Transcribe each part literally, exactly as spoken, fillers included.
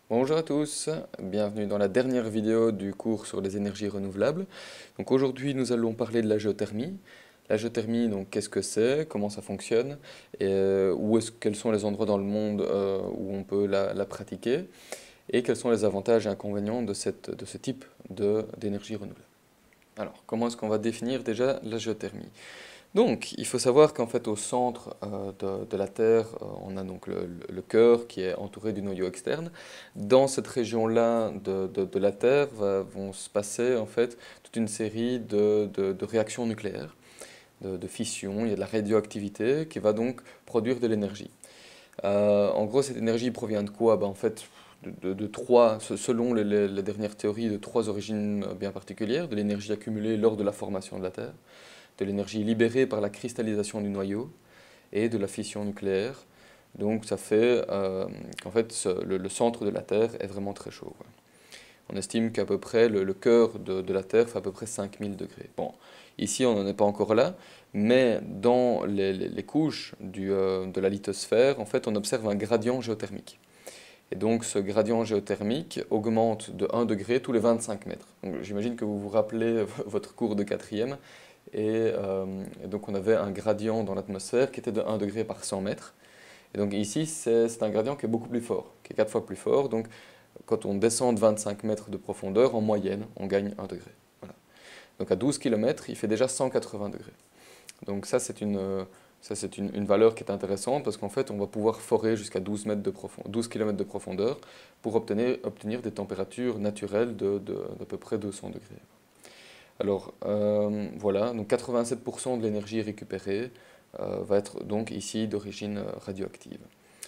Bonjour à tous, bienvenue dans la dernière vidéo du cours sur les énergies renouvelables. Donc aujourd'hui nous allons parler de la géothermie. La géothermie, donc qu'est-ce que c'est, comment ça fonctionne, et euh, où est-ce, quels sont les endroits dans le monde euh, où on peut la, la pratiquer, et quels sont les avantages et inconvénients de, cette, de ce type de, d'énergie renouvelable. Alors, comment est-ce qu'on va définir déjà la géothermie? Donc, il faut savoir qu'en fait, au centre euh, de, de la Terre, euh, on a donc le, le- le cœur qui est entouré du noyau externe. Dans cette région-là de, de- de la Terre va- vont se passer en fait toute une série de, de- de réactions nucléaires, de, de fission. Il y a de la radioactivité qui va donc produire de l'énergie. Euh, en gros, cette énergie provient de quoi? Ben, en fait, de, de- de trois, se- selon les, les- les dernières théories, de trois origines euh, bien particulières, de l'énergie accumulée lors de la formation de la Terre, de l'énergie libérée par la cristallisation du noyau et de la fission nucléaire. Donc ça fait euh, qu'en fait ce- le, le centre de la Terre est vraiment très chaud, quoi. On estime qu'à peu près le, le cœur de, de la Terre fait à peu près cinq mille degrés. Bon, ici on n'en est pas encore là, mais dans les, les- les couches du, euh, de la lithosphère, en fait on observe un gradient géothermique. Et donc ce gradient géothermique augmente de un degré tous les vingt-cinq mètres. Donc j'imagine que vous vous rappelez votre cours de quatrième, et, euh, et donc on avait un gradient dans l'atmosphère qui était de un degré par cent mètres. Et donc ici, c'est c'est un gradient qui est beaucoup plus fort, qui est quatre fois plus fort. Donc quand on descend de vingt-cinq mètres de profondeur, en moyenne, on gagne un degré. Voilà. Donc à douze kilomètres, il fait déjà cent quatre-vingts degrés. Donc ça, c'est une, euh, ça, c'est une, une valeur qui est intéressante parce qu'en fait, on va pouvoir forer jusqu'à douze mètres de profond- douze kilomètres de profondeur pour obtenir, obtenir des températures naturelles de, de, d'à peu près deux cents degrés. Alors euh, voilà, donc quatre-vingt-sept pour cent de l'énergie récupérée euh, va être donc ici d'origine euh, radioactive.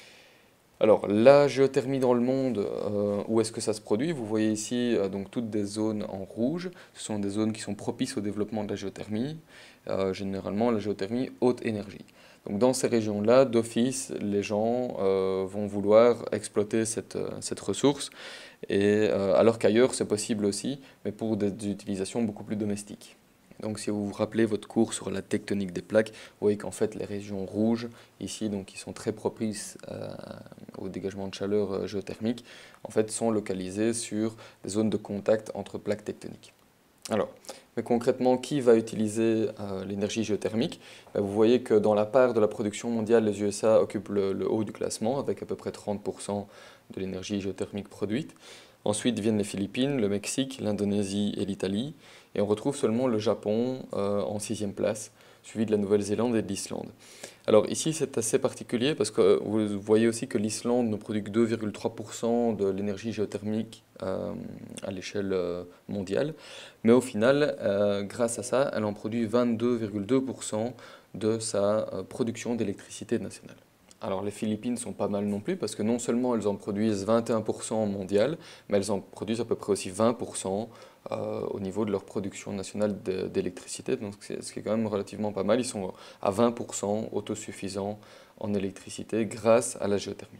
Alors la géothermie dans le monde, euh, où est-ce que ça se produit? Vous voyez ici euh, donc toutes des zones en rouge. Ce sont des zones qui sont propices au développement de la géothermie. Euh, généralement la géothermie haute énergie. Donc dans ces régions-là, d'office, les gens euh, vont vouloir exploiter cette, euh, cette ressource, et, euh, alors qu'ailleurs c'est possible aussi, mais pour des, des utilisations beaucoup plus domestiques. Donc si vous vous rappelez votre cours sur la tectonique des plaques, vous voyez qu'en fait les régions rouges, ici, donc, qui sont très propices euh, au dégagement de chaleur euh, géothermique, en fait sont localisées sur des zones de contact entre plaques tectoniques. Alors, mais concrètement, qui va utiliser euh, l'énergie géothermique? Ben, vous voyez que dans la part de la production mondiale, les U S A occupent le, le haut du classement avec à peu près trente pour cent de l'énergie géothermique produite. Ensuite viennent les Philippines, le Mexique, l'Indonésie et l'Italie. Et on retrouve seulement le Japon euh, en sixième place, suivi de la Nouvelle-Zélande et de l'Islande. Alors ici, c'est assez particulier parce que vous voyez aussi que l'Islande ne produit que deux virgule trois pour cent de l'énergie géothermique euh, à l'échelle euh, mondiale. Mais au final, euh, grâce à ça, elle en produit vingt-deux virgule deux pour cent de sa euh, production d'électricité nationale. Alors les Philippines sont pas mal non plus parce que non seulement elles en produisent vingt et un pour cent mondial, mais elles en produisent à peu près aussi vingt pour cent euh, au niveau de leur production nationale d'électricité. Donc c'est ce qui est quand même relativement pas mal. Ils sont à vingt pour cent autosuffisants en électricité grâce à la géothermie.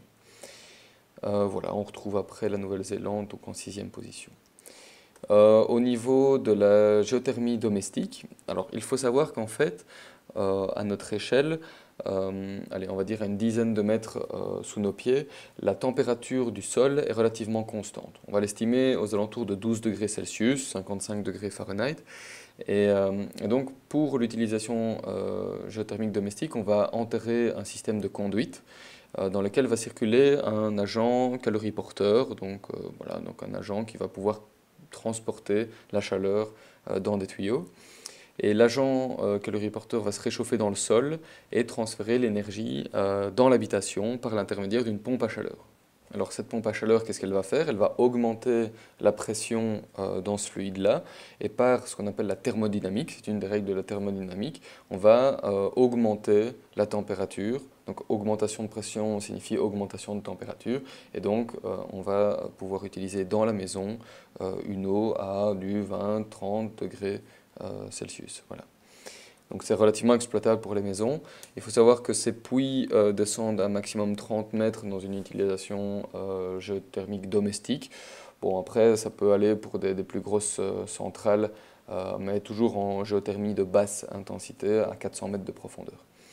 Euh, voilà, on retrouve après la Nouvelle-Zélande donc en sixième position. Euh, au niveau de la géothermie domestique, alors il faut savoir qu'en fait, euh, à notre échelle, euh, allez, on va dire à une dizaine de mètres euh, sous nos pieds, la température du sol est relativement constante. On va l'estimer aux alentours de douze degrés Celsius, cinquante-cinq degrés Fahrenheit. Et, euh, et donc pour l'utilisation euh, géothermique domestique, on va enterrer un système de conduite euh, dans lequel va circuler un agent caloriporteur, donc, euh, voilà, donc un agent qui va pouvoir transporter la chaleur euh, dans des tuyaux. Et l'agent euh, caloriporteur va se réchauffer dans le sol et transférer l'énergie euh, dans l'habitation par l'intermédiaire d'une pompe à chaleur. Alors cette pompe à chaleur, qu'est-ce qu'elle va faire? Elle va augmenter la pression euh, dans ce fluide-là, et par ce qu'on appelle la thermodynamique, c'est une des règles de la thermodynamique, on va euh, augmenter la température. Donc augmentation de pression signifie augmentation de température, et donc euh, on va pouvoir utiliser dans la maison euh, une eau à du vingt à trente degrés euh, Celsius. Voilà. Donc c'est relativement exploitable pour les maisons. Il faut savoir que ces puits euh, descendent à un maximum trente mètres dans une utilisation euh, géothermique domestique. Bon, après, ça peut aller pour des, des plus grosses euh, centrales, euh, mais toujours en géothermie de basse intensité à quatre cents mètres de profondeur.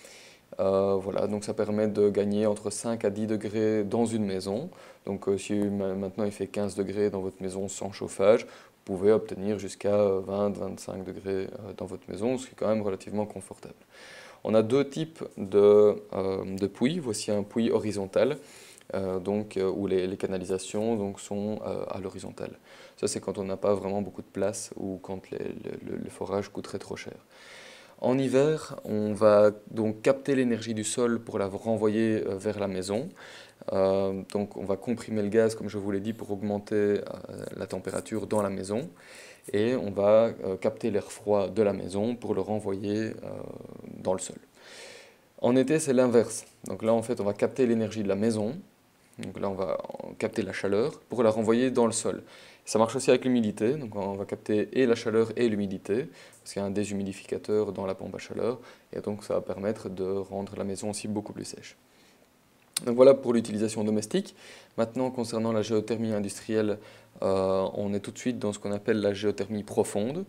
Euh, voilà, donc ça permet de gagner entre cinq à dix degrés dans une maison. Donc euh, si ma- maintenant il fait quinze degrés dans votre maison sans chauffage, vous pouvez obtenir jusqu'à vingt à vingt-cinq degrés euh, dans votre maison, ce qui est quand même relativement confortable. On a deux types de, euh, de puits. Voici un puits horizontal, euh, donc, euh, où les, les canalisations donc, sont euh, à l'horizontale. Ça, c'est quand on n'a pas vraiment beaucoup de place ou quand les- le, le forage coûterait trop cher. En hiver, on va donc capter l'énergie du sol pour la renvoyer euh, vers la maison. Euh, donc on va comprimer le gaz, comme je vous l'ai dit, pour augmenter euh, la température dans la maison. Et on va euh, capter l'air froid de la maison pour le renvoyer euh, dans le sol. En été, c'est l'inverse. Donc là, en fait, on va capter l'énergie de la maison. Donc là, on va capter la chaleur pour la renvoyer dans le sol. Ça marche aussi avec l'humidité. Donc on va capter et la chaleur et l'humidité, parce qu'il y a un déshumidificateur dans la pompe à chaleur. Et donc ça va permettre de rendre la maison aussi beaucoup plus sèche. Donc voilà pour l'utilisation domestique. Maintenant, concernant la géothermie industrielle, euh, on est tout de suite dans ce qu'on appelle la géothermie profonde.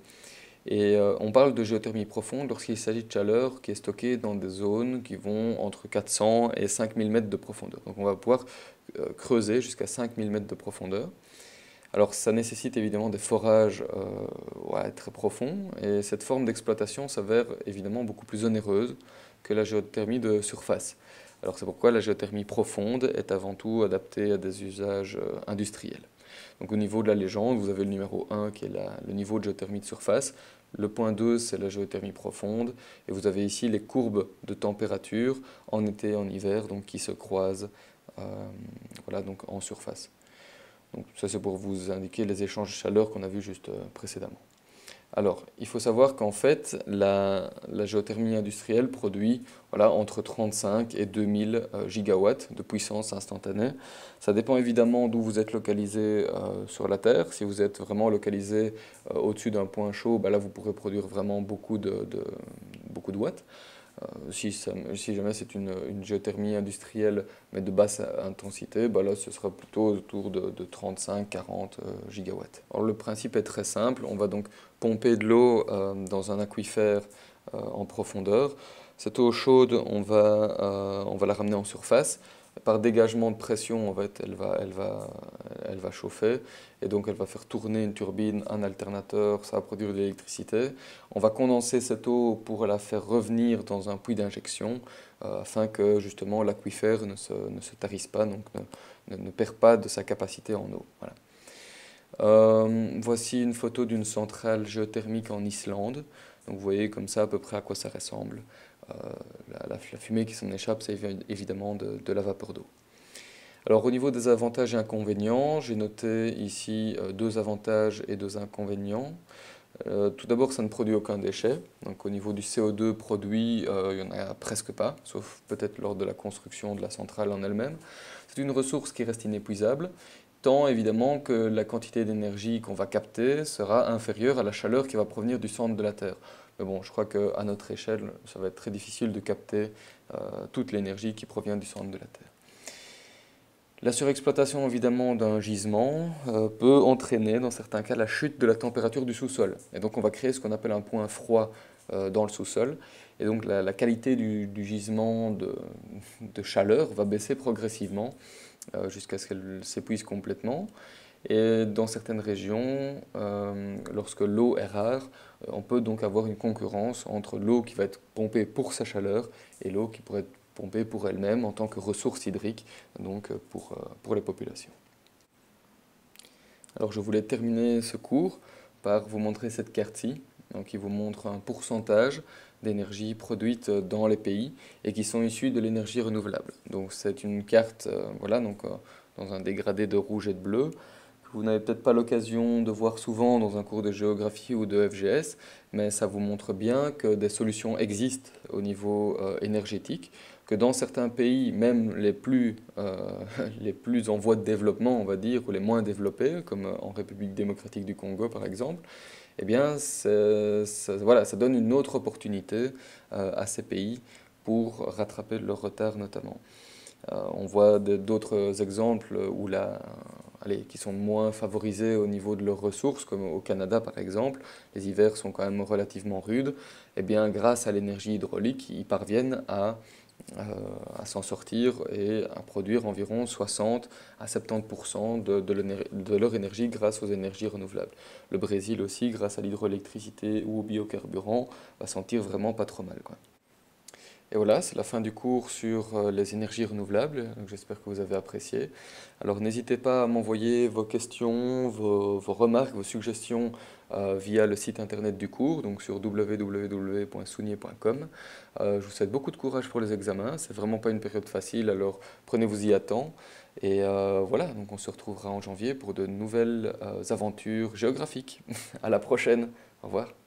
Et euh, on parle de géothermie profonde lorsqu'il s'agit de chaleur qui est stockée dans des zones qui vont entre quatre cents et cinq mille mètres de profondeur. Donc on va pouvoir euh, creuser jusqu'à cinq mille mètres de profondeur. Alors ça nécessite évidemment des forages euh, ouais, très profonds et cette forme d'exploitation s'avère évidemment beaucoup plus onéreuse que la géothermie de surface. Alors c'est pourquoi la géothermie profonde est avant tout adaptée à des usages euh, industriels. Donc au niveau de la légende, vous avez le numéro un qui est la- le niveau de géothermie de surface, le point deux c'est la géothermie profonde, et vous avez ici les courbes de température en été et en hiver donc, qui se croisent euh, voilà, donc en surface. Donc ça c'est pour vous indiquer les échanges de chaleur qu'on a vus juste euh, précédemment. Alors, il faut savoir qu'en fait, la, la géothermie industrielle produit voilà, entre trente-cinq et deux mille euh, gigawatts de puissance instantanée. Ça dépend évidemment d'où vous êtes localisé euh, sur la Terre. Si vous êtes vraiment localisé euh, au-dessus d'un point chaud, bah là vous pourrez produire vraiment beaucoup de, de- beaucoup de watts. Euh, si, ça- si jamais c'est une, une géothermie industrielle mais de basse intensité, bah là ce sera plutôt autour de, de trente-cinq à quarante euh, gigawatts. Alors le principe est très simple, on va donc pomper de l'eau euh, dans un aquifère euh, en profondeur. Cette eau chaude, on va, euh, on va la ramener en surface. Par dégagement de pression, en fait, elle va, elle va, elle va chauffer et donc elle va faire tourner une turbine, un alternateur, ça va produire de l'électricité. On va condenser cette eau pour la faire revenir dans un puits d'injection euh, afin que justement l'aquifère ne se, ne se tarisse pas, donc ne, ne- ne perd pas de sa capacité en eau. Voilà. Euh, voici une photo d'une centrale géothermique en Islande. Donc vous voyez comme ça à peu près à quoi ça ressemble. Euh, la, la- la fumée qui s'en échappe, c'est évi- évidemment de, de la vapeur d'eau. Alors au niveau des avantages et inconvénients, j'ai noté ici euh, deux avantages et deux inconvénients. Euh, tout d'abord, ça ne produit aucun déchet. Donc au niveau du C O deux produit, euh, il n'y en a presque pas, sauf peut-être lors de la construction de la centrale en elle-même. C'est une ressource qui reste inépuisable, tant évidemment que la quantité d'énergie qu'on va capter sera inférieure à la chaleur qui va provenir du centre de la Terre. Mais bon, je crois qu'à notre échelle, ça va être très difficile de capter euh, toute l'énergie qui provient du centre de la Terre. La surexploitation évidemment d'un gisement euh, peut entraîner dans certains cas la chute de la température du sous-sol. Et donc on va créer ce qu'on appelle un point froid euh, dans le sous-sol. Et donc la, la qualité du, du gisement de, de chaleur va baisser progressivement euh, jusqu'à ce qu'elle s'épuise complètement. Et dans certaines régions, euh, lorsque l'eau est rare, euh, on peut donc avoir une concurrence entre l'eau qui va être pompée pour sa chaleur et l'eau qui pourrait être pompée pour elle-même en tant que ressource hydrique, donc euh, pour, euh, pour les populations. Alors je voulais terminer ce cours par vous montrer cette carte-ci, donc qui vous montre un pourcentage d'énergie produite dans les pays et qui sont issus de l'énergie renouvelable. Donc c'est une carte, euh, voilà, donc euh, dans un dégradé de rouge et de bleu, que vous n'avez peut-être pas l'occasion de voir souvent dans un cours de géographie ou de F G S, mais ça vous montre bien que des solutions existent au niveau euh, énergétique, que dans certains pays, même les plus, euh, les plus en voie de développement, on va dire, ou les moins développés, comme en République démocratique du Congo par exemple, eh bien, c'est- ça, voilà, ça donne une autre opportunité euh, à ces pays pour rattraper leur retard notamment. Euh, on voit de- d'autres exemples où la, allez, qui sont moins favorisés au niveau de leurs ressources, comme au Canada par exemple. Les hivers sont quand même relativement rudes. Eh bien, grâce à l'énergie hydraulique, ils parviennent à euh, à s'en sortir et à produire environ soixante à soixante-dix pour cent de, de, l'éner- de leur énergie grâce aux énergies renouvelables. Le Brésil aussi, grâce à l'hydroélectricité ou aux biocarburants, va s'en tirer vraiment pas trop mal, quoi. Et voilà, c'est la fin du cours sur euh, les énergies renouvelables. Donc, j'espère que vous avez apprécié. Alors n'hésitez pas à m'envoyer vos questions, vos, vos remarques, vos suggestions euh, via le site internet du cours, donc sur w w w point sounier point com. Euh, je vous souhaite beaucoup de courage pour les examens. C'est vraiment pas une période facile, alors prenez-vous-y à temps. Et euh, voilà, donc on se retrouvera en janvier pour de nouvelles euh, aventures géographiques. À la prochaine. Au revoir.